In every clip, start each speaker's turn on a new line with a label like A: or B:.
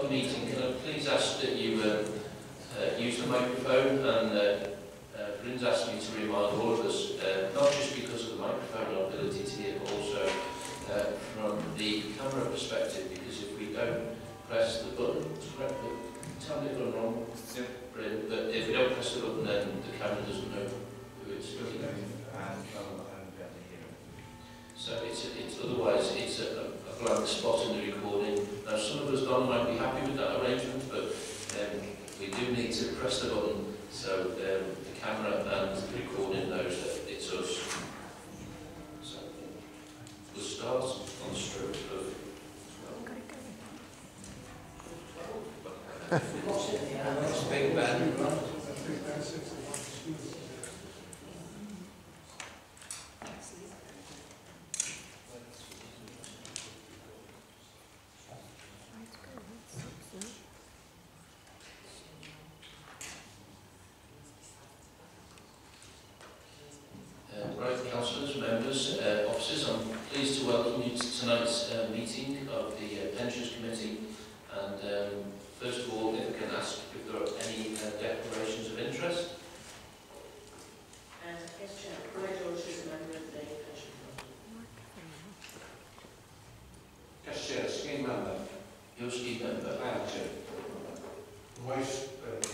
A: the meeting, can I please ask that you use the microphone, and Bryn's asked me to remind all of us, not just because of the microphone and our ability to hear, but also from the camera perspective, because if we don't press the button, tell me if I'm wrong, Bryn, but if we don't press the button, then the camera doesn't know who it's looking at. So it's otherwise it's a blank spot in the recording. Now some of us might be happy with that arrangement, but we do need to press the button so the camera and the recording knows that it's us. So we'll start on the stroke of 12. Big Ben. Right, councillors, members, officers, I'm pleased to welcome you to tonight's meeting of the Pensions Committee. And first of all, if I can ask if there are any declarations of interest.
B: Yes, Chair. Roy George is a member of the Pension Committee.
C: Yes, Chair. Scheme member.
A: You're a scheme member.
C: I am, Chair. Vice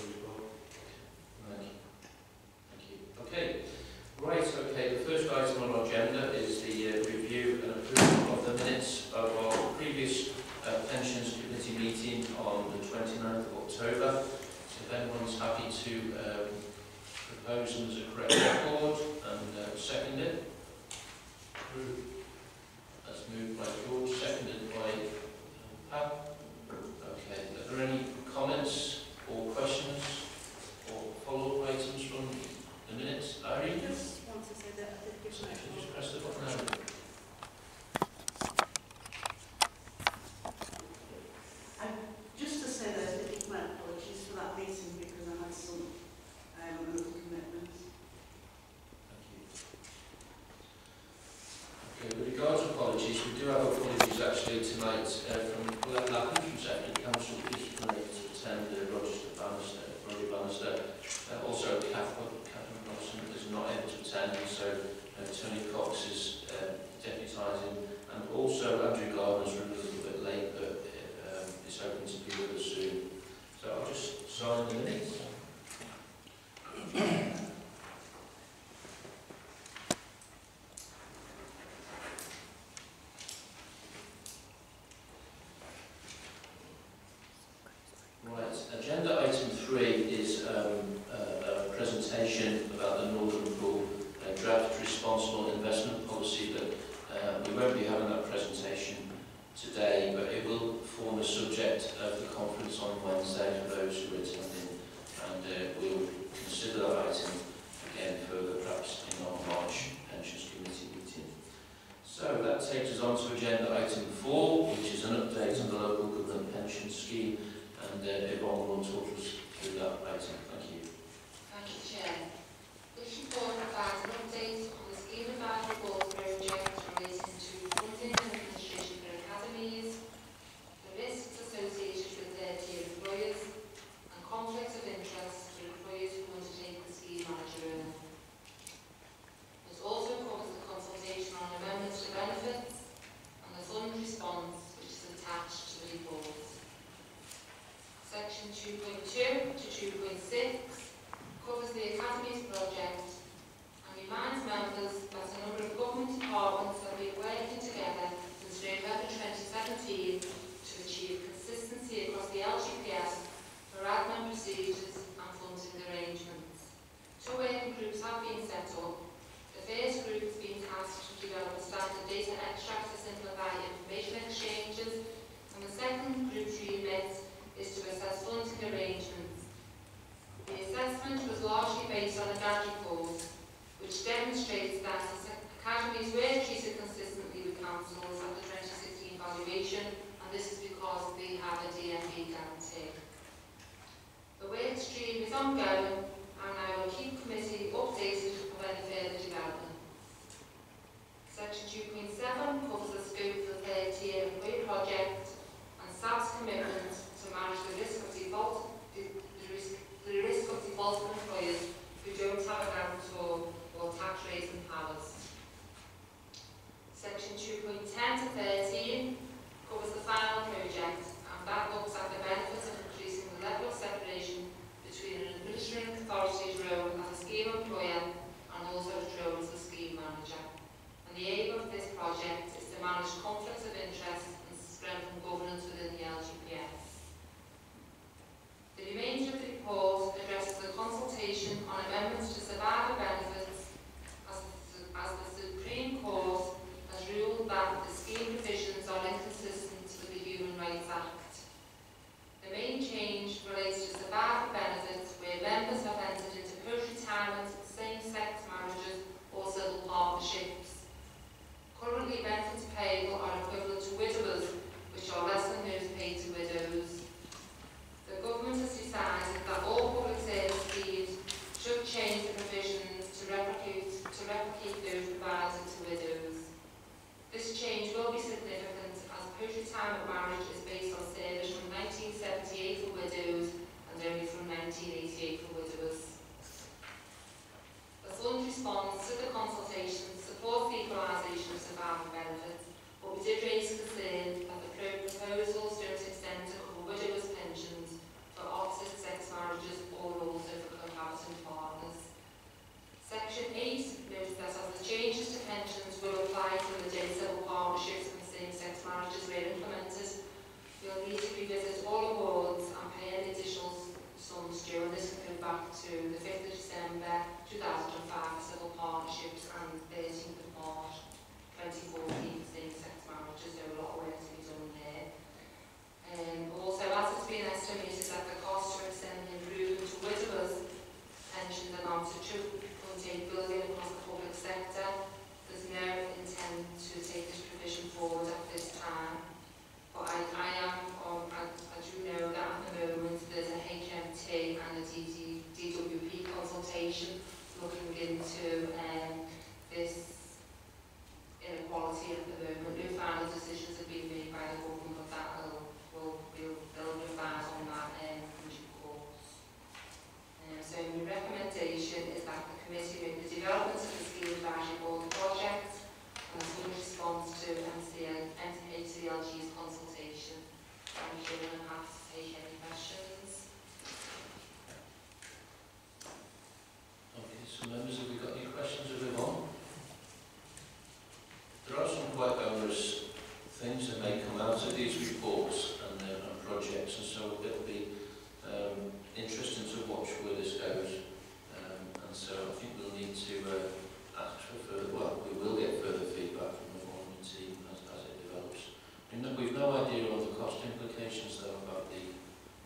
A: Thank you. Okay. Right, okay, the first item on our agenda is the review and approval of the minutes of our previous Pensions Committee meeting on the 29th of October. So if anyone's happy to propose them as a correct record and second it. That's moved by George, seconded by Pat. Okay, are there any comments or questions or follow-up items from the minutes? Irene?
B: I just want to say that I did give my
A: Just press the button now.
B: Just to say that I did give my apologies for that meeting because I had some other commitments.
A: Thank you. Okay, with regards to apologies, we do have apologies actually tonight from Cllr from Secretary Council, who's unable to attend Roger Bannister. Also, Catherine Robson is not able to attend, so Tony Cox is deputising, and also Andrew Gardner's running a little bit late, but is hoping to be with us soon. So I'll just sign the minutes. Right, agenda item 3 is a presentation about the Northern Pool draft responsible investment policy, but we won't be having that presentation today, but it will form a subject of the conference on Wednesday for those who are attending, and we'll consider that item again further perhaps in our March Pensions Committee meeting. So that takes us on to agenda item 4, which is an update on the local government pension scheme, and Yvonne will talk us through that item. Thank you.
D: Thank you, Chair. This report provides an update on the scheme advice report project relating to funding and administration for academies, the risks associated with third-tier employers, and conflicts of interest for employers who undertake the scheme manager. It also covers the consultation on amendments to benefits and the fund response, which is attached to the report. Section 2.2 to 2.6 covers the Academies project and reminds members that a number of government departments have been working together since November 2017 to achieve consistency across the LGPS for admin procedures and funding arrangements. 2 working groups have been set up. The first group has been tasked to develop a standard data extract to simplify information exchanges, and the second group's remit is to assess funding arrangements. The assessment was largely based on a DAD report, which demonstrates that academies were treated consistently with councils at the 2016 valuation, and this is because they have a DMB guarantee. The work stream is ongoing, and I will keep committee updated of any further development. Section 2.7 covers the scope of the third-tier employee project and SAP's commitment to manage the risk of default, the risk of default for employers who don't have a guarantor or tax raising powers. Section 2.10 to 13 covers the final project, and that looks at the benefits of increasing the level of separation between an administering authority's role as a scheme employer and also its role as a scheme manager. And the aim of this project is to manage conflicts of interest and strengthen governance within the LGPS. The remainder of the report addresses the consultation on amendments to survivor benefits as the Supreme Court has ruled that the scheme provisions are inconsistent with the Human Rights Act. The main change relates to survivor benefits where members have entered into post-retirement, same-sex marriages or civil partnerships. Currently, benefits payable are equivalent to widowers, which are less than those paid to widows. The government has decided that all public service schemes should change the provisions to replicate those provided to widows. This change will be significant as post-retirement marriage is based on service from 1978 for widows and only from 1988 for widowers. The fund response to the consultation supports the equalisation of survivor benefits, but we did raise concern that the proposals don't extend to cover widowers' pensions for opposite-sex marriages or also for cohabiting partners. Section 8 notes that as the changes to pensions will apply to the day civil partnerships and same-sex marriages were implemented, we'll need to revisit all awards and pay any additional sums due, and this can go back to the 5th of December 2005 for civil partnerships and 13th of March 2014 for same-sex marriages. There are a lot of work to be done there. Also, as it's been estimated that the cost to extend the improvement to widowers' pensions amounts to £2.8 billion across the public sector, there's no intent to take this provision forward at this time. But I do know that at the moment there's a HMT and a DWP consultation looking into this inequality at the moment. No final decisions have been made by the government, but that they'll revise on that in due course. So my recommendation is that the committee make the development of the scheme advisory board project and in response to HCLG's consultation. Thank you, and I'm happy to take any questions.
A: Okay, so members, have we got any questions of him on? There are some quite onerous things that may come out of these reports and projects, and so it'll be interesting to watch where this goes. And so I think we'll need to ask for further, well, we will get further feedback from the foreign team as it develops. We've no idea on the cost implications though about the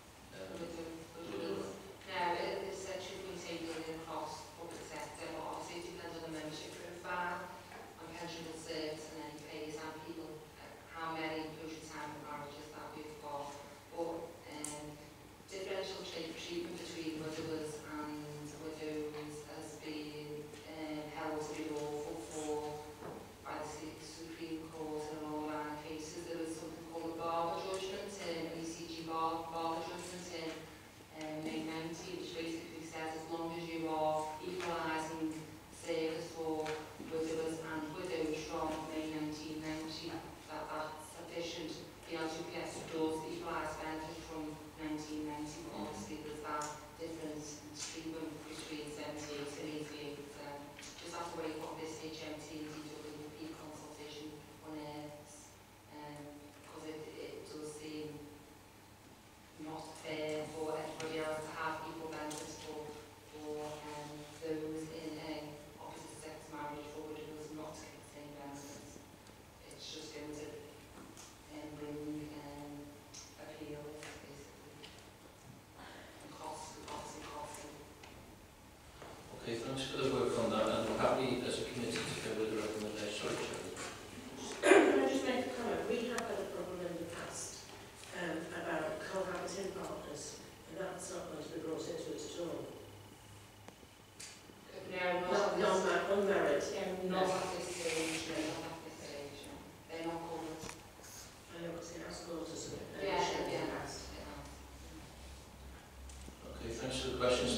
D: No, it's a 2.8 billion across public sector, but obviously it depends on the membership profile and pensionable service and any pays and people, how many post-retirement marriages that we've got. But differential treatment between widowers and widows has been held to be lawful by the Supreme Court in all line cases. There was something called a Barber judgment, an ECG Barber judgment in May 90, which basically says as long as you are equalising service for widowers and widows from May 1990, that's sufficient. The LGPS does equalise benefits from 1990, but obviously there's that difference in treatment between 78 and 88. Just have to wait what this HMT and DWP consultation unearths, because it does seem not fair for everybody else to have equal benefits for those in opposite sex marriage for widows not to get the same benefits. It's just going to bring appeals, basically, and costs.
A: Okay, thanks for the work on that, and we're happy as a committee to go with the recommendation. Sorry, Chair.
E: Can I just make a comment? We have had a problem in the past about cohabiting partners, and that's not going to be brought into it at all.
D: No,
E: unmarried.
D: not at this stage. Not at this stage. They're not covered.
E: I know it's the house calls us a bit.
D: Yeah.
E: In the past.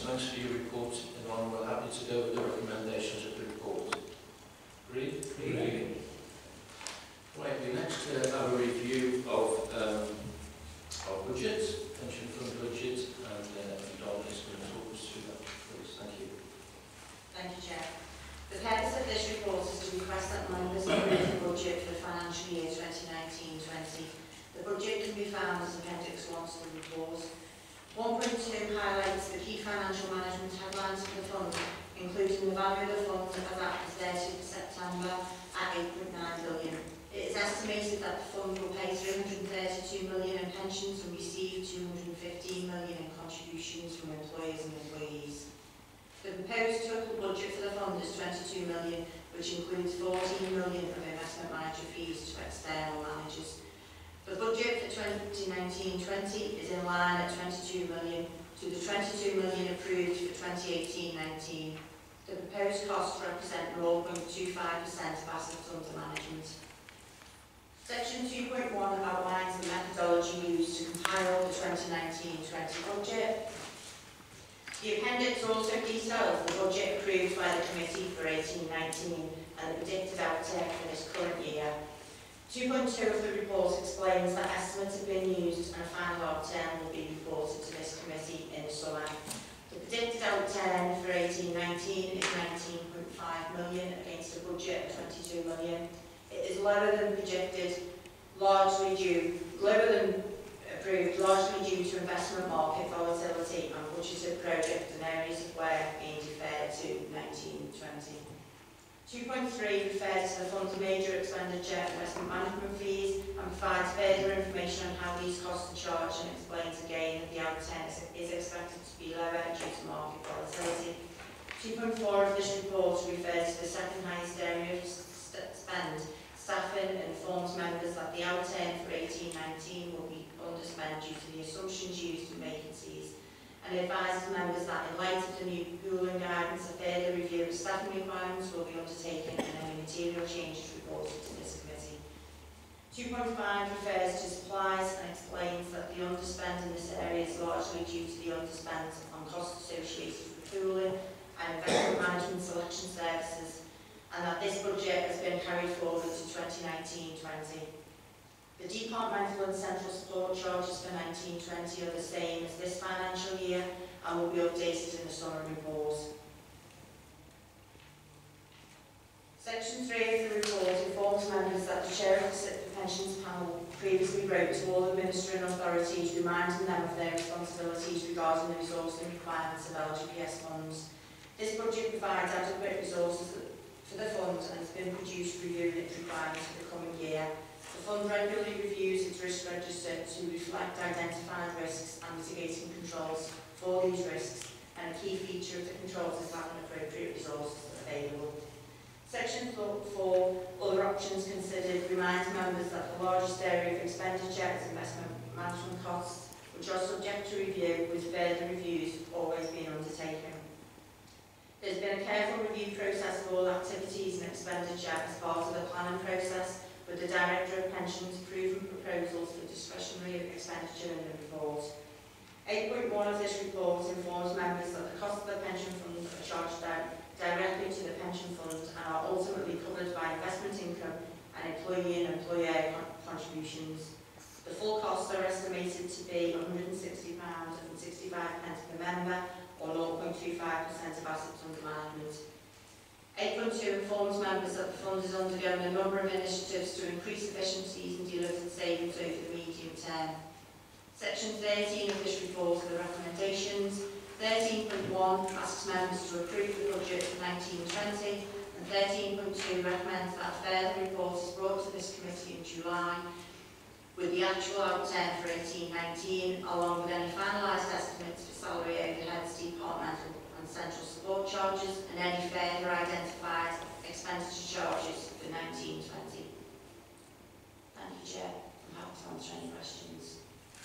A: thanks for your report, Yvonne. We're happy to go with the recommendations of the report. Agreed? Agreed. Right, we next have a review of our budget, pension fund budget, and Don is going to talk us through that, please. Thank you.
F: Thank you, Chair. The purpose of this report is to request that members approve the budget for the financial year 2019-20. The budget can be found as Appendix 1 to the report. 1.2 highlights the key financial management headlines for the fund, including the value of the fund as at the 30th of September at 8.9 billion. It is estimated that the fund will pay 332 million in pensions and receive 215 million in contributions from employers and employees. The proposed total budget for the fund is 22 million, which includes 14 million of investment manager fees to external managers. The budget for 2019-20 is in line at 22 million to the 22 million approved for 2018-19. The proposed costs represent 0.25% of assets under management. Section 2.1 outlines the methodology used to compile the 2019-20 budget. The appendix also details the budget approved by the committee for 18-19 and the predicted outtake for this current year. 2.2 of the report explains that estimates have been used and a final outturn will be reported to this committee in the summer. The predicted outturn for 18-19 is 19.5 million against a budget of 22 million. It is lower than projected, lower than approved, largely due to investment market volatility and budgeted projects and areas of work being deferred to 19-20. 2.3 refers to the fund's major expenditure investment management fees and provides further information on how these costs are charged and explains again that the outturn is expected to be lower due to market volatility. 2.4 of this report refers to the second highest area of spend. Staffing informs members that the outturn for 18-19 will be underspent due to the assumptions used in vacancies, and advises members that in light of the new pooling guidance, a further review of staffing requirements will be undertaken and any material changes reported to this committee. 2.5 refers to supplies and explains that the underspend in this area is largely due to the underspend on costs associated with pooling and investment management selection services, and that this budget has been carried forward to 2019-20. The departmental and central support charges for 19-20 are the same as this financial year and will be updated in the summer report. Section 3 of the report informs members that the chair of the SIP Pensions Panel previously wrote to all administering authorities reminding them of their responsibilities regarding the resourcing requirements of LGPS funds. This budget provides adequate resources for the fund and has been produced reviewing its requirements for the coming year. The fund regularly reviews its risk register to reflect identified risks and mitigating controls for these risks, and a key feature of the controls is having appropriate resources available. Section 4, other options considered, reminds members that the largest area of expenditure is investment management costs, which are subject to review, with further reviews always being undertaken. There's been a careful review process of all activities and expenditure as part of the planning process, with the Director of Pensions approving proposals for discretionary expenditure in the report. 8.1 of this report informs members that the cost of the pension fund are charged directly to the pension fund and are ultimately covered by investment income and employee and employer contributions. The full costs are estimated to be £160.65 per member, or 0.25% of assets under management. 8.2 informs members that the fund is undergoing a number of initiatives to increase efficiencies and deliver savings over the medium term. Section 13 of this report are the recommendations. 13.1 asks members to approve the budget for 19-20, and 13.2 recommends that a further report is brought to this committee in July with the actual outturn for 18-19, along with any finalised estimates for salary overheads, departmental and central support charges, and any further identified expenditure charges for 19-20. Thank you, Chair. I'm happy to answer any questions.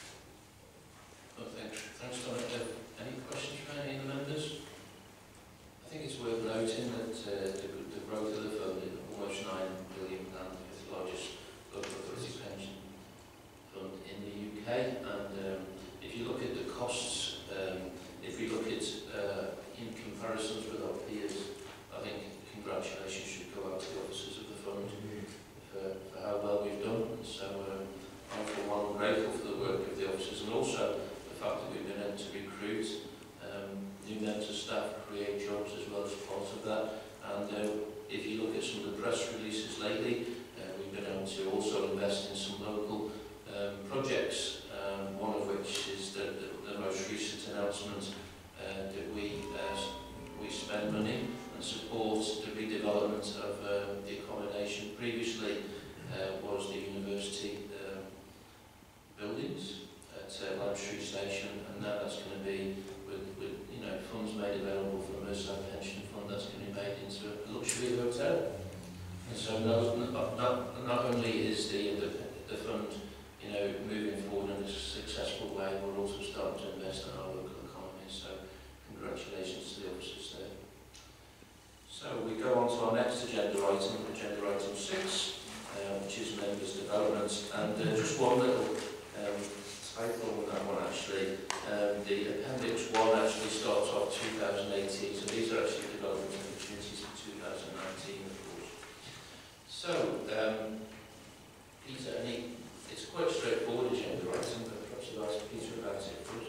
A: Well, thanks, Donna. Any questions from any of the members? I think it's worth noting that the growth of the fund is almost £9 billion, it's the largest local authority pension fund in the UK, and if you look at the costs, if we look at in comparisons with our peers, I think congratulations should go out to the officers of the fund for how well we've done. So I'm for one grateful for the work of the officers, and also the fact that we've been able to recruit new members of staff, create jobs as well as part of that. And if you look at some of the press releases lately, we've been able to also invest in some local projects, one of which is the most recent announcement that we spend money and support the redevelopment of the accommodation. Previously was the university buildings at Cllr Station, and now that's going to be with funds made available from the Merseyside pension fund. That's going to be made into a luxury hotel. And so not only is the fund moving forward in a successful way, we're also starting to invest in our local economy. So congratulations to the officers there. So we go on to our next agenda item 6, which is members' development, and just one little typo on that one actually. The appendix 1 actually starts off 2018, so these are actually development opportunities for 2019, of course. So, Peter, it's quite a straightforward agenda item, but perhaps you'll ask Peter about it first.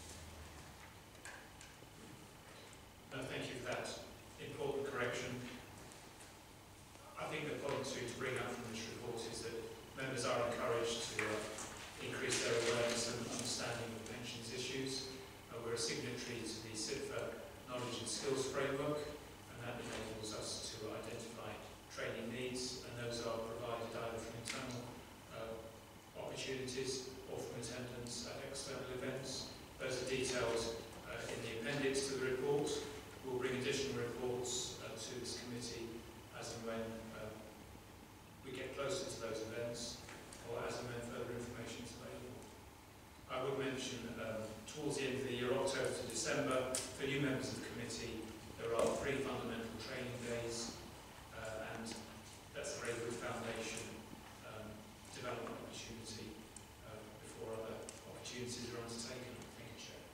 G: Thank you for that important correction. I think the point to bring up from this report is that members are encouraged to increase their awareness and understanding of pensions issues. We're a signatory to the CllR Knowledge and Skills Framework, and that enables us to identify training needs, and those are provided either from internal opportunities or from attendance at external events. Those are detailed in the appendix to the report. We'll bring additional reports to this committee as and when we get closer to those events, or as and when further information is available. I would mention towards the end of the year, October to December, for new members of the committee, there are 3 fundamental training days, and that's a very good foundation development opportunity before other opportunities are undertaken. Thank you, Chair.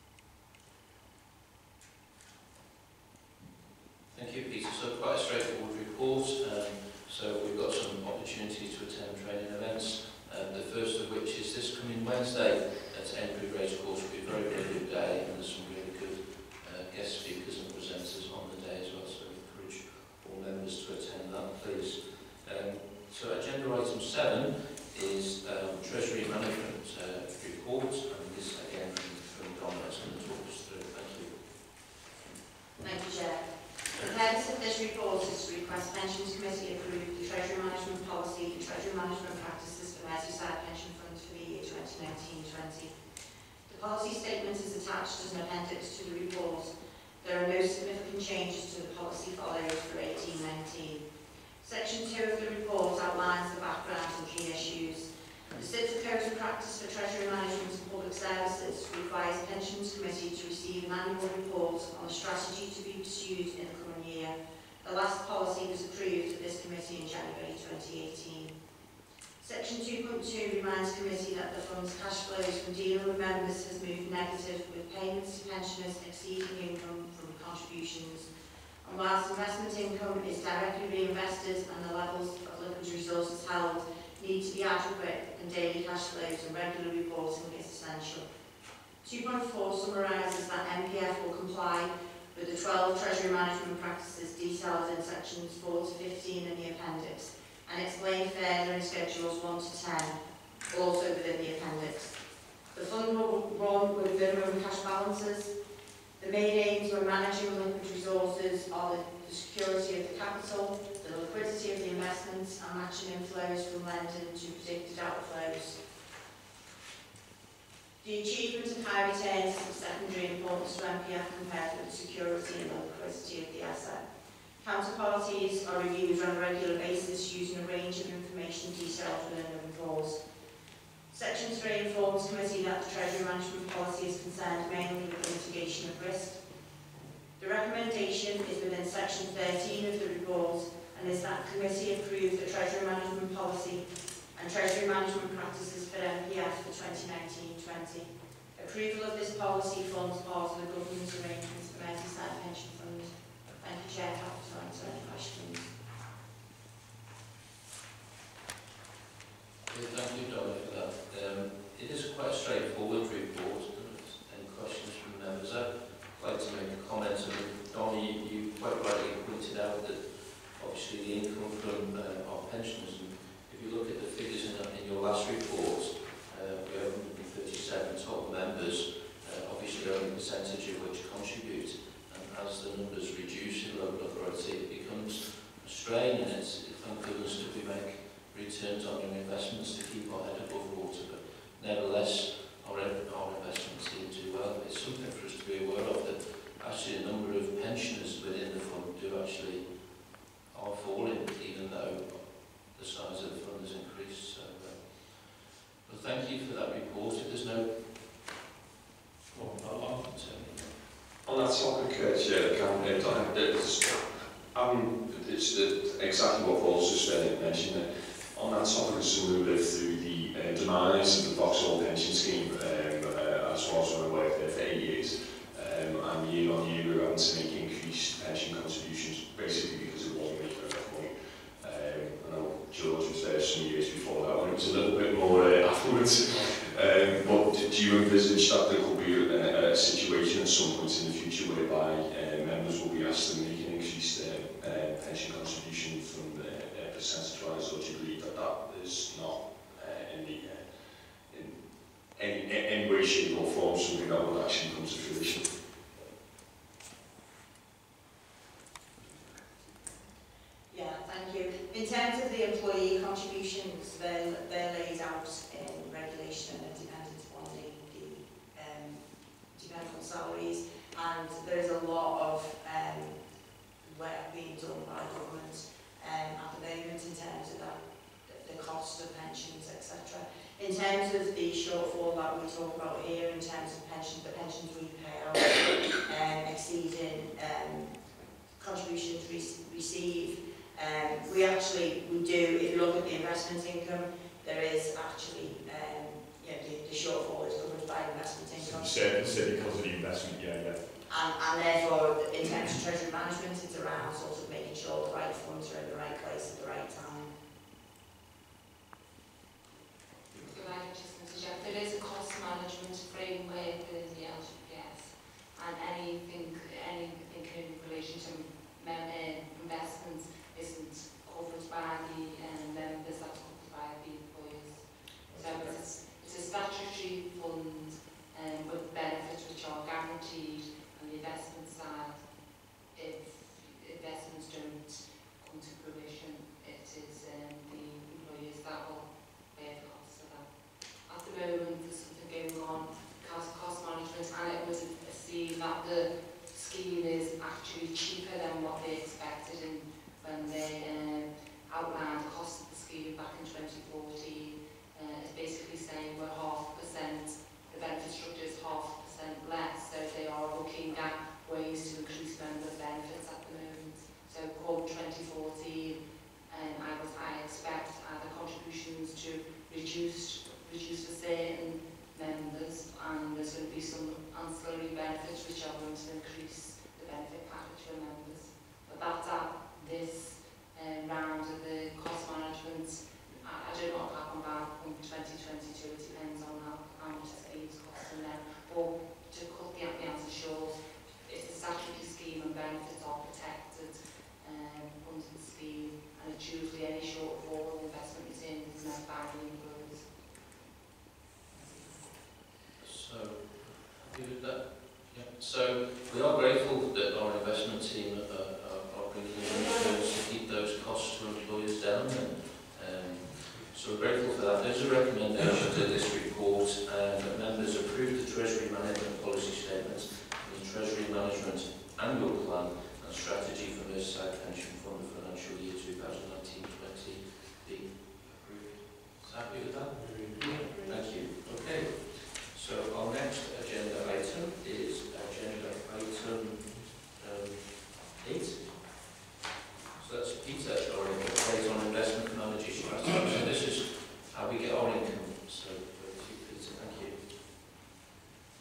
A: Thank you, Peter. So quite a straightforward report. So we've got some opportunity to attend training events. The first of which is this coming Wednesday at Enbury Racecourse. Will be a very, very good day, and there's some really good guest speakers and presenters on the day as well. So I encourage all members to attend that, please. So agenda item 7 is Treasury Management report, and this again from Donna is going to talk us through. Thank you.
F: Thank you, Chair. The purpose of this report is to request Pensions Committee approve the Treasury Management Policy and Treasury Management Practices for Merseyside Pension Fund for the year 2019-20. The policy statement is attached as an appendix to the report. There are no significant changes to the policy follows for 18-19. Section 2 of the report outlines the background and key issues. The Cllr Code of Practice for Treasury Management and Public Services requires the Pensions Committee to receive an annual report on the strategy to be pursued in the current year. The last policy was approved at this committee in January 2018. Section 2.2 reminds the committee that the fund's cash flows from dealing with members has moved negative, with payments to pensioners exceeding income from contributions. And whilst investment income is directly reinvested and the levels of liquid resources held need to be adequate, and daily cash flows and regular reporting is essential. 2.4 summarises that MPF will comply with the 12 Treasury Management Practices detailed in sections 4 to 15 in the appendix, and explained further in schedules 1 to 10, also within the appendix. The fund will run with minimum cash balances. The main aims when managing liquid resources are the security of the capital, the liquidity of the investments, and matching inflows from lending to predicted outflows. The achievement of high returns is of secondary importance to MPF compared with the security and the liquidity of the asset. Counterparties are reviewed on a regular basis using a range of information detailed within the reports. Section 3 informs the committee that the Treasury Management Policy is concerned mainly with the mitigation of risk. The recommendation is within section 13 of the report, and is that the committee approve the Treasury Management Policy and Treasury Management Practices for MPF for 2019-20. Approval of this policy forms part of the government's arrangements for Merseyside Pension Fund. Thank you, Chair. Happy to answer any questions.
A: Okay, thank you, Doughty, for that. It is quite a straightforward report. Any questions from members? I'd like to make a comment. Donnie, you quite rightly pointed out that obviously the income from our pensioners, and if you look at the figures in your last report, we have 137 top members, obviously only a percentage of which contribute, and as the numbers reduce in local authority, it becomes a strain, and it's thank goodness that we make returns on your investments to keep our head above water, but nevertheless our investments seem to do well. It's something for us to be aware of, that actually a number of pensioners within the fund are falling, even though the size of the fund has increased. So, well, thank you for that report. If there's no...
H: On that topic, Chair, it's exactly what Paul's just mentioned there. On that topic, as we lived through the demise of the Vauxhall pension scheme, as far as I worked there for 8 years, and year on year we were having to make increased pension contributions, basically because it wasn't making enough money. I know George was there some years before that, when it was a little bit more affluent. But do you envisage that there could be a situation at some point in the future whereby members will be asked to make an increased pension contribution from percentage-wise, or do you believe that that is not in any way, shape or form something that would actually come to fruition?
F: Yeah, thank you. In terms of the employee contributions, they're laid out in regulation and dependent on the dependent salaries, and there's a lot of work being done by government at the moment in terms of that, the cost of pensions, etc. In terms of the shortfall that we talk about here, in terms of the pensions we pay out exceeding contributions received, we do, if you look at the investment income, there is actually, the shortfall is covered by investment income.
I: So you said because of the investment, yeah.
F: And therefore, in terms of treasury management, it's around sort of making sure the right funds are in the right place at the right time.
D: So I just interject, there is a cost management framework in the LGPS, and anything in relation to investments isn't covered by the members, that's covered by the employers. So it's a statutory fund with benefits which are guaranteed on the investment side. If investments don't come to fruition, it is the employers that will bear the cost of that. At the moment, there's something going on because of cost management, and it was seen that the scheme is actually cheaper than what they expected, and when they outlined the cost of the scheme back in 2014, it's basically saying we're 0.5%, the benefit structure is 0.5% less, so they are looking at ways to increase member benefits at the moment. So come 2014, I expect the contributions to reduce for certain members, and there's going to be some ancillary benefits which are going to increase the benefit package for members. But that's at this round of the cost management. I don't know what will happen back in 2022, it depends on how much the scheme's costing them. But to cut the answer short, it's a statutory scheme and benefits are protected under the scheme, and it's usually any shortfall in investment returns is met by the employers.
A: So, happy with that? Yeah. So, we are grateful that our investment team are bringing in returns to keep those costs to employers down. So we're grateful for that. There's a recommendation to this report, and members approve the Treasury Management Policy Statement and the Treasury Management Annual Plan and Strategy for Merseyside Pension Fund for financial year 2019-20 be approved. Is happy with that? Thank you. Okay. So our next agenda item is agenda item 8. So that's Peter, or update on investment manager strategy. So this is how we get our income. So over to you, Peter. Thank you.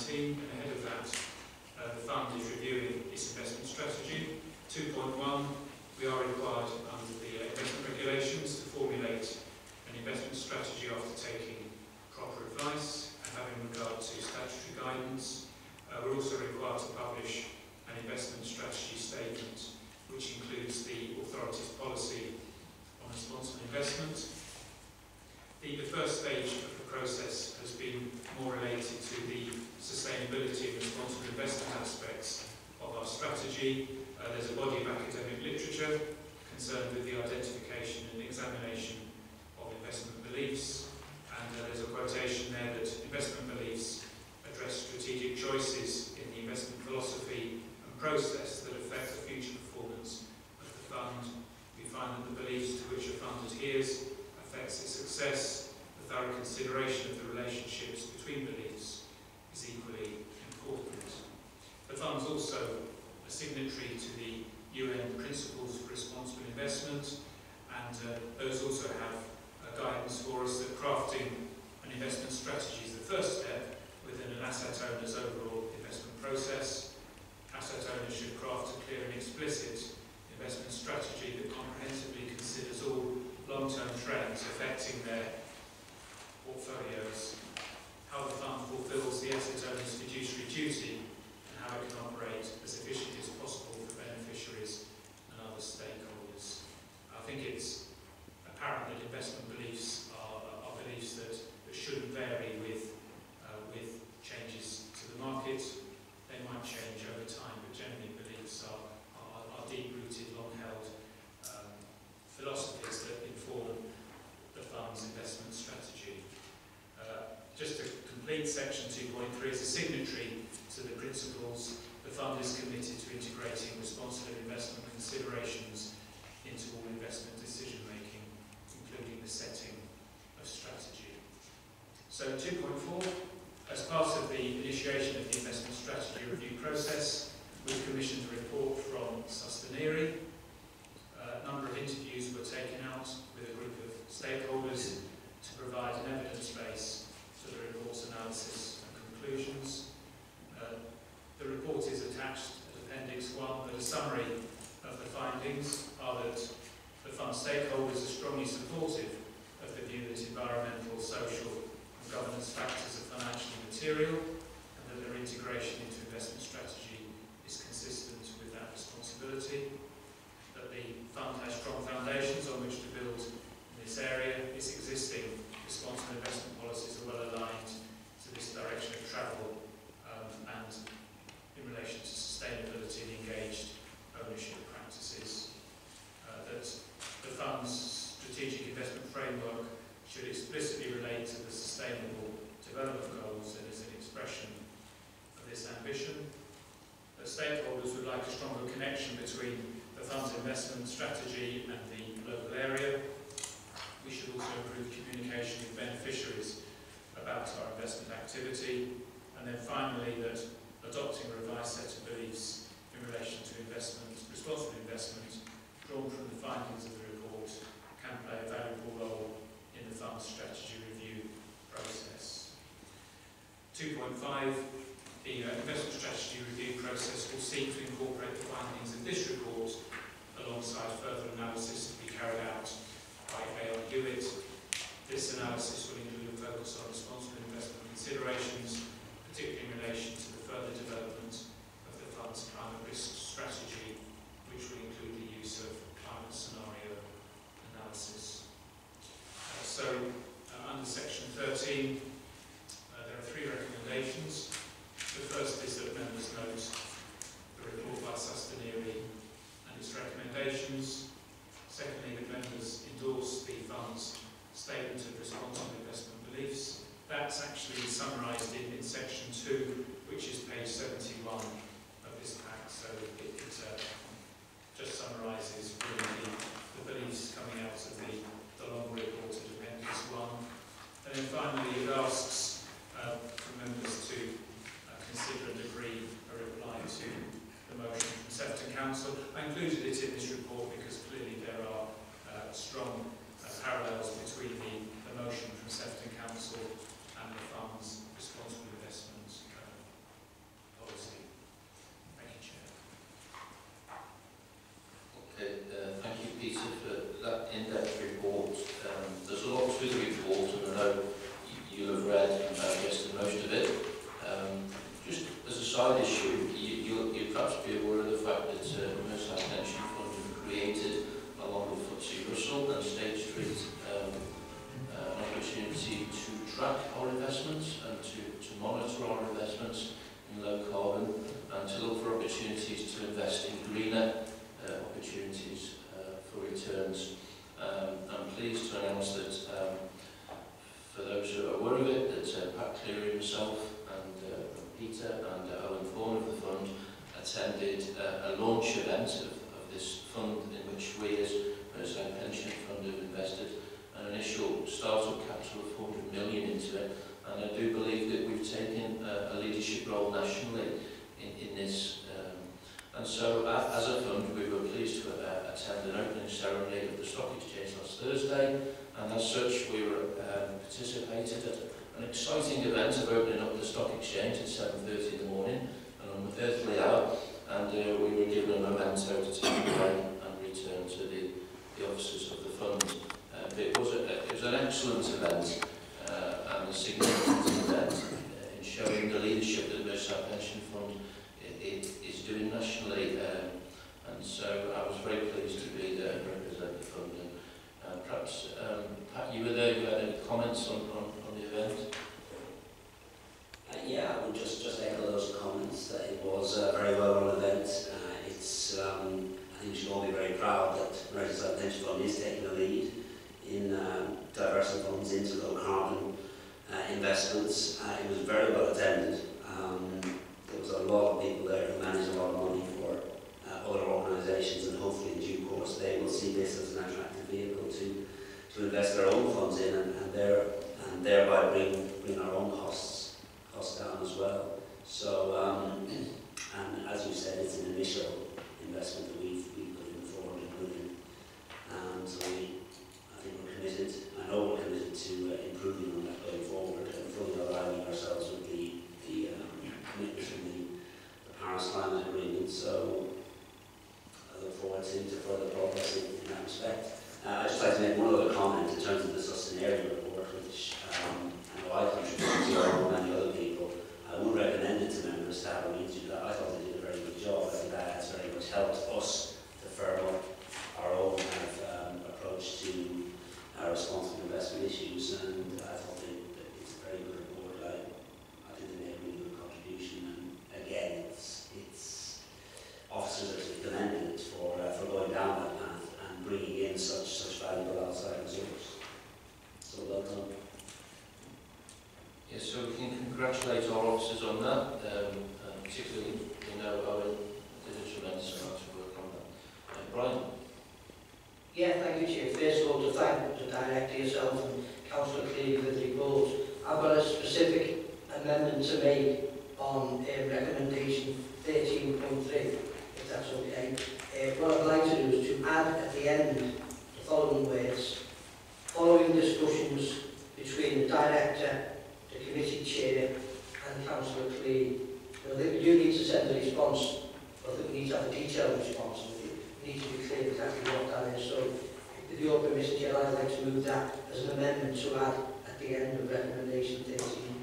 G: 2019, and ahead of that, the fund is reviewing its investment strategy. 2.1, we are required under the investment regulations to formulate an investment strategy after taking proper advice and having regard to statutory guidance. We're also required to publish an investment strategy statement, which includes the authority's policy on responsible investment. The first stage of the process has been more related to the sustainability and responsible investment aspects of our strategy. There's a body of academic literature concerned with the identification and examination of investment beliefs, and there's a quotation there that investment beliefs address strategic choices in the investment philosophy and process that affect the future performance of the fund. We find that the beliefs to which a fund adheres affects its success. The thorough consideration of the relationships between beliefs is equally important. The fund is also a signatory to the UN Principles for Responsible Investment, and those also have guidance for us that crafting an investment strategy is the first step within an asset owner's overall investment process. Asset owners should craft a clear and explicit investment strategy that comprehensively considers all long-term trends affecting their portfolios, how the fund fulfills the asset owner's fiduciary duty, and how it can operate as efficiently as possible for beneficiaries and other stakeholders. I think it's apparent that investment beliefs are beliefs that shouldn't vary with changes to the market. They might change over time, but generally beliefs are deep-rooted, long-held philosophies that inform the fund's investment strategy. Just to complete section 2.3, as a signatory to the principles, the fund is committed to integrating responsible investment considerations into all investment decision-making, including the setting of strategy. So 2.4, as part of the initiation of the investment strategy review process, we've commissioned a report from Cllr. A number of interviews were taken out with a group of stakeholders to provide an evidence base for the report's analysis and conclusions. The report is attached at Appendix 1, but a summary of the findings are that the fund stakeholders are strongly supportive of the view that environmental, social and governance factors are financially material, and that their integration into investment strategy is consistent with that responsibility, that the fund has strong foundations on which to build in this area. Its existing responsible investment policies are well aligned to this direction of travel, and in relation to sustainability and engaged ownership practices. That the fund's strategic investment framework should explicitly relate to the sustainable development goals and is an expression of this ambition. That stakeholders would like a stronger connection between the fund's investment strategy and the local area. We should also improve communication with beneficiaries about our investment activity. And then finally, that adopting a revised set of beliefs in relation to investment, responsible investment, drawn from the findings of the report, can play a valuable role in the fund's strategy review process. 2.5, the investment strategy review process will seek to incorporate the findings of this report alongside further analysis to be carried out by A.L. Hewitt. This analysis will include a focus on responsible investment considerations, particularly in relation to the further development of the fund's climate risk strategy, which will include the use of climate scenario analysis. Under section 13, there are 3 recommendations. The first is that members note the report by Cllr and its recommendations. Secondly, that members endorse the fund's statement of responsible investment beliefs. That's actually summarised in section 2, which is page 71 of this pack. So it just summarises really the beliefs coming out of the long report at Appendix 1. And then finally, it asks for members to consider and agree a reply to the motion from Sefton Council. I included it in this report because clearly there are strong parallels between the motion from Sefton Council and the fund's responsible investment
A: side issue, you'll perhaps be aware of the fact that Merseyside Pension Fund have created, along with FTSE Russell and State Street, an opportunity to track our investments and to monitor our investments in low carbon and to look for opportunities to invest in greener opportunities for returns. I'm pleased to announce that for those who are aware of it, that Pat Cleary himself and Peter and Owen Thorne of the fund attended a launch event of this fund in which we as Merseyside Pension Fund have invested an initial startup capital of 400 million into it, and I do believe that we've taken a leadership role nationally in this. And so, as a fund, we were pleased to attend an opening ceremony of the Stock Exchange last Thursday, and as such, we were participated at an exciting event of opening up the Stock Exchange at 7:30 in the morning, an unearthly hour, and we were given a memento to take away and return to the officers of the fund. It was an excellent event and a significant event in showing the leadership that the Merseyside Pension Fund is doing nationally, and so I was very pleased to be there and represent the fund. And perhaps, Pat, you were there, you had any comments on the event?
J: Yeah, I would just echo those comments. It was a very well run event. I think we should all be very proud that Merseyside Pension Fund is taking the lead in diverse funds into low carbon investments. It was very well attended. There was a lot of people there who manage a lot of money for other organisations, and hopefully in due course they will see this as an attractive vehicle to invest their own funds in and thereby bring our own costs down as well. So, and as you said, it's an initial investment that we've put in 400 million, and so I think we're committed, I know we're committed to improving on that going forward and fully aligning ourselves with the commitments from the Paris Climate Agreement. So I look forward to further progress in that respect. I'd just like to make one other comment in terms of the Sustainability report, which I know I contributed to along with many other people. I would recommend it to members to have a read through that. I thought they did a very good job. I think that has very much helped us to firm up our own kind of approach to responsible investment issues, and I thought it's a very good report. I think they made a really good contribution, and again, it's officers are to be commended for going down that path and bringing in such valuable outside resource. So well done.
A: Yes, so we can congratulate our officers on that, particularly, you know, Owen did a tremendous amount of work on that. Brian?
K: Yeah, thank you, Chair. First of all, to thank the Director yourself and Councillor Cleary for the report. I've got a specific amendment to make on recommendation 13.3, if that's okay. What I'd like to do is to add at the end the following words: following discussions between the Director, the Committee Chair and Councillor Cleary. I think we do need to send a response, but I think we need to have a detailed response. We need to be clear exactly what that is. So, with your permission, Chair, I'd like to move that as an amendment to add at the end of recommendation 13.3.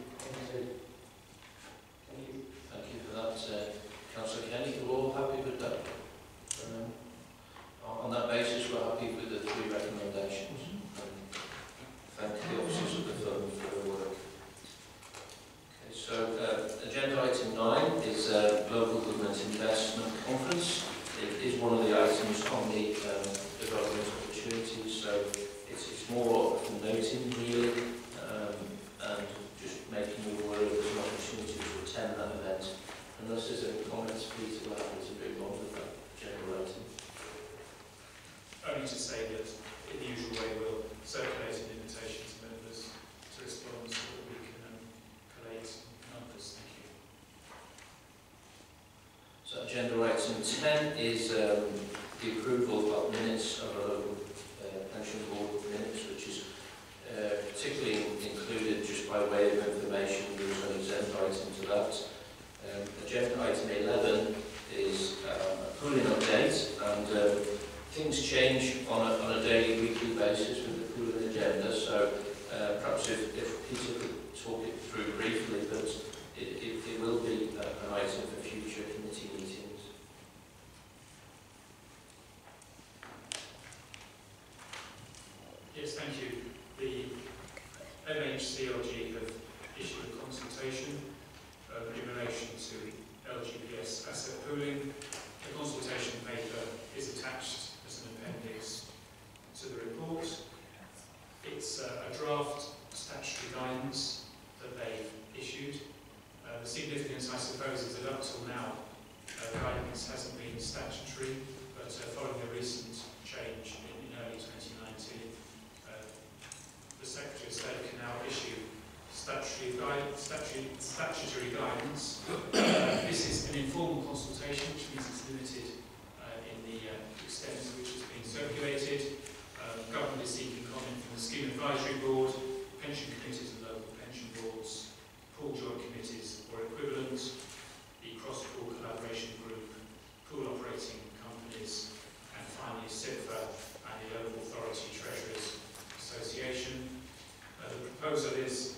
K: Thank you.
A: Thank you for that. Councillor Kenny, we're all happy with that? On that basis, we're happy with the three recommendations. Thank the officers of the fund for their work. Okay, so agenda item 9 is Local Government Investment Conference. It is one of the items on the development opportunities, so it's more of noting really, and just making you aware of there's an opportunity to attend that event. Unless there's any comments, please allow me to move on with that agenda item.
G: Only to say that in the usual way we'll circulate an invitation to members to respond so that we can collate numbers. Thank you.
A: So agenda item 10 is the approval of minutes of a local pension board minutes, which is particularly included just by way of information. There is an agenda item to that. Agenda item 11 is a pooling update, and things change on a daily, weekly basis with the pooling agenda. So perhaps if Peter could talk it through briefly, but it will be an item
G: difference, I suppose, is that up till now, guidance hasn't been statutory, but following a recent change in early 2019, the Secretary of State can now issue statutory guidance. This is an informal consultation, which means it's limited in the extent to which it's being circulated. Government is seeking comment from the Scheme Advisory Board, pension committees and local pension boards, pool joint committees or equivalent, the cross-pool collaboration group, pool operating companies, and finally CLR and the Local Authority Treasurers Association. The proposal is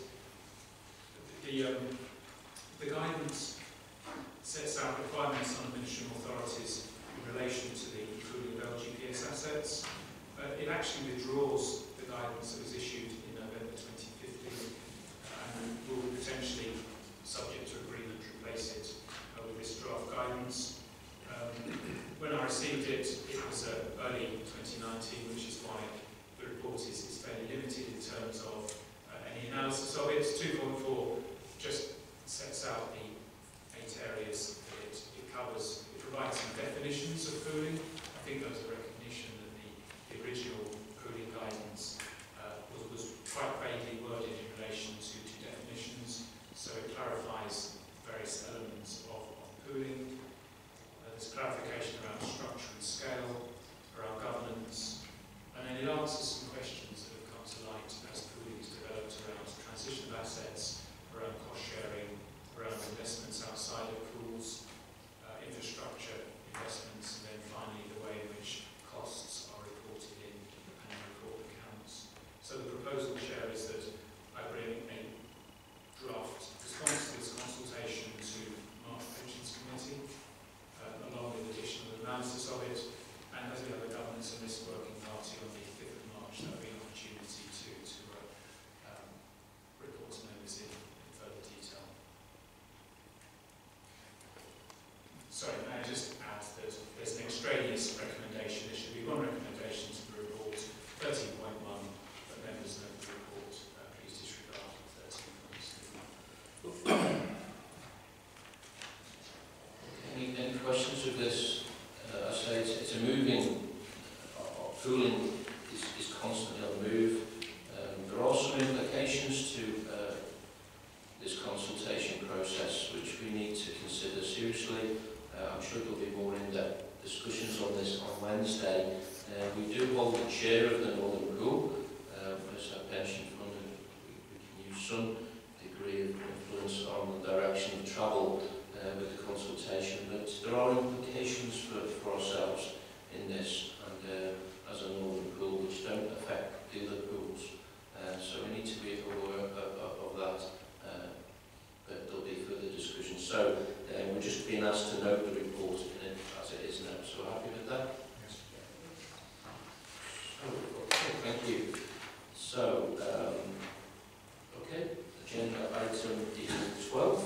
G: the guidance sets out requirements on administrative authorities in relation to the pooling of LGPS assets. It actually withdraws the guidance that was issued in November 2015 and will potentially, subject to agreement, replace it with this draft guidance. When I received it, it was early 2019, which is why the report is fairly limited in terms of any analysis of it. 2.4 just sets out the 8 areas that it covers. It provides some definitions of pooling. I think there was a recognition that the original pooling guidance was quite vaguely worded in relation to definitions, so it clarifies various elements of pooling. There's clarification around structure and scale, around governance, and then it answers some questions that have come to light as pooling is developed around transition of assets, around cost sharing, around investments outside of pools, infrastructure investments, and then finally the way in which costs are reported in annual report accounts. So the proposal, Chair, is that I bring a draft response to this consultation to March Pensions Committee, along with additional analysis of it, and as we have a governance and risk working party on the 5th of March, there will be an opportunity to report to members in further detail. Sorry, may I just add that there's an extraneous recommendation. There should be one recommendation to the report, 13.1, but members note the report. Please disregard 13.2.
A: Any questions of this? I say it's a moving, pooling is constantly on the move. There are some implications to this consultation process which we need to consider seriously. I'm sure there'll be more in-depth discussions on this on Wednesday. We do hold the chair of the Northern Pool as a pension fund, and we can use some degree of influence on the direction of travel with the consultation, but there are implications for ourselves in this, and as a Northern Pool, which don't affect the other pools. So we need to be aware of that, but there'll be further discussion. So we're just being asked to note the report in it as it is now. So happy with that?
C: Yes.
A: Okay, thank you. So, okay, agenda item D12.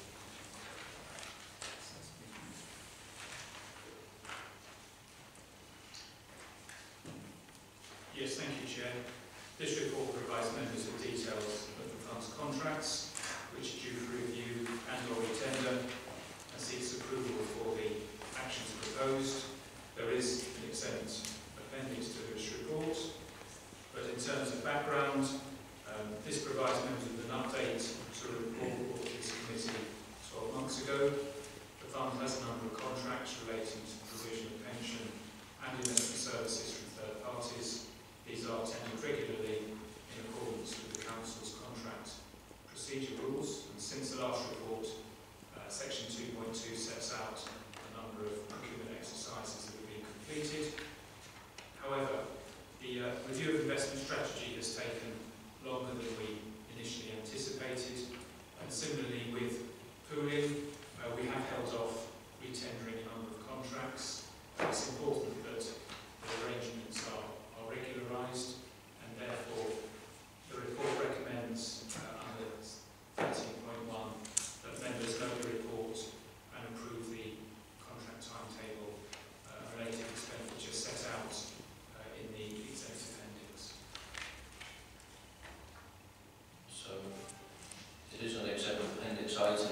G: Yes, thank you, Chair. This report provides members with details of the fund's contracts, which are due for review and or tender, and seeks approval for the actions proposed. There is an exempt appendix to this report, but in terms of background, this provides members with an update to a report brought to this committee 12 months ago. The fund has a number of contracts relating to the provision of pension and investment services from third parties. These are tendered regularly in accordance with the Council's contract procedure rules, and since the last report, section 2.2 sets out a number of procurement exercises that have been completed. However, the review of investment strategy has taken longer than we initially anticipated, and similarly with pooling, we have held off retendering a number of contracts. It's important that the arrangements are regularised, and therefore the report recommends under 13.1 that members note the report and approve the contract timetable related expenditure set out in the exempt appendix.
A: So it is an exempt appendix item.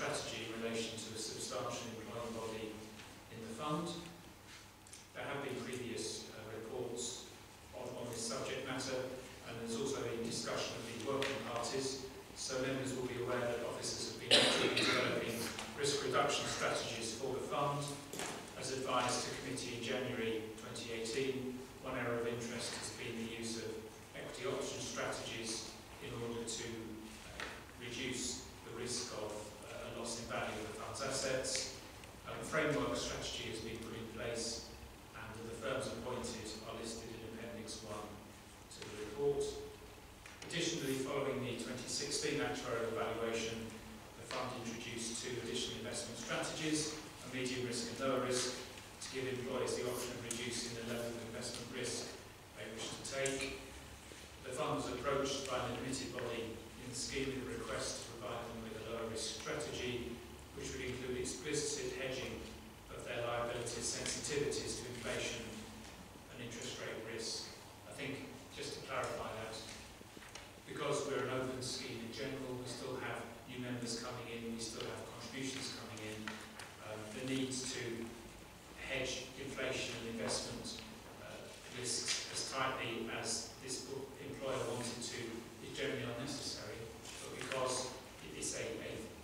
G: strategy in relation to a substantial employing body in the fund. There have been previous reports on this subject matter, and there's also a discussion of the working parties, so members will be aware that officers have been actively developing risk reduction strategies for the fund. As advised to committee in January 2018, one area of interest has been the use of equity option strategies in order to reduce the risk of a loss in value of the fund's assets. A framework strategy has been put in place, and the firms appointed are listed in Appendix 1 to the report. Additionally, following the 2016 actuarial evaluation, the fund introduced 2 additional investment strategies, a medium risk and lower risk, to give employees the option of reducing the level of investment risk they wish to take. The fund was approached by an admitted body in the scheme with a request to provide them with a lower risk strategy, which would include explicit hedging of their liability sensitivities to inflation and interest rate risk. I think, just to clarify that, because we're an open scheme in general, we still have new members coming in, we still have contributions coming in. The need to hedge inflation and investment risks as tightly as this employer wanted to is generally unnecessary, but because it is a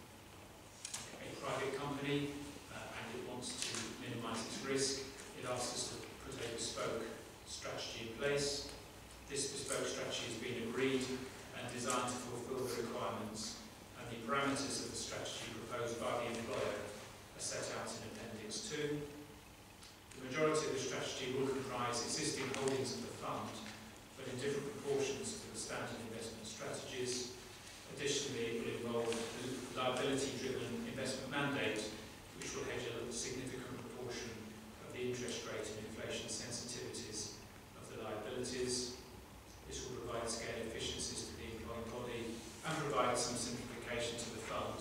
G: private company and it wants to minimise its risk, it asks us to put a bespoke strategy in place. This bespoke strategy has been agreed and designed to fulfil the requirements, and the parameters of the strategy proposed by the employer are set out in Appendix 2. The majority of the strategy will comprise existing holdings of the fund, but in different proportions to the standard investment strategies. Additionally, it will involve the liability-driven investment mandate, which will hedge a significant proportion of the interest rate and inflation sensitivities of the liabilities. This will provide scale efficiencies to the employing body and provide some simplification to the fund